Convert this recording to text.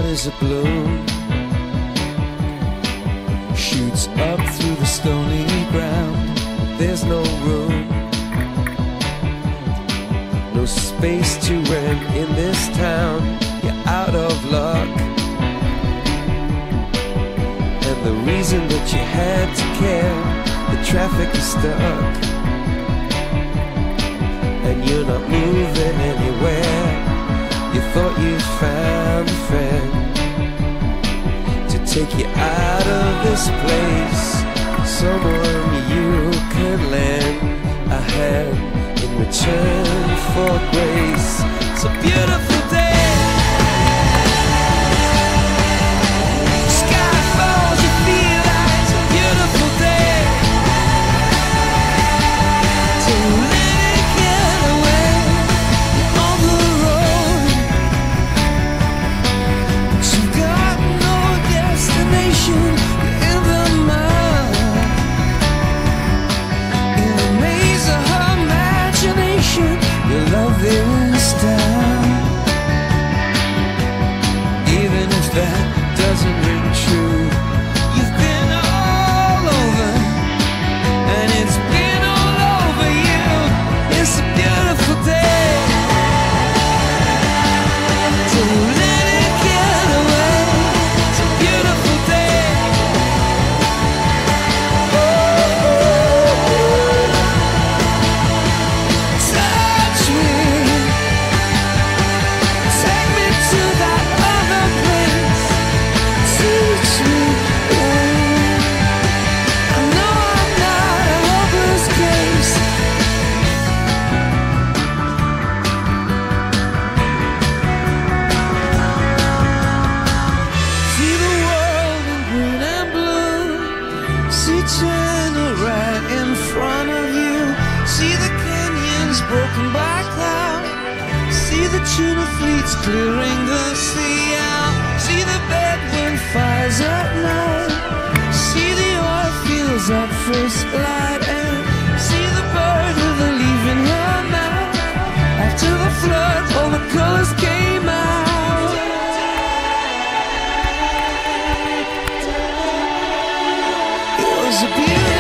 is a bloom, shoots up through the stony ground. There's no room, no space to rent in this town. You're out of luck, and the reason that you had to care, the traffic is stuck, and you're not moving anywhere. You thought you'd found a friend to take you out of this place, someone you could lend a hand in return for grace. It's a beautiful day. Sky falls, you feel like it's a beautiful day. To let it get away on the road. But you've got no destination, you're in the mud, in the maze of her imagination. Your love is down, even if that doesn't ring true. You've been all over, and it's been all over you. It's a beautiful day to let it get away. It's a beautiful day. Touch me, take me to that other place. Teach me, I know I'm not a hopeless case. See the world in green and blue. See China right in front of you. See the canyons broken by cloud. See the tuna fleets clearing the sea out. See the bedroom fires at night. See the oil fields at first light. And see the bird with a leaf in her mouth. After the flood, all the colors came out. It was a beautiful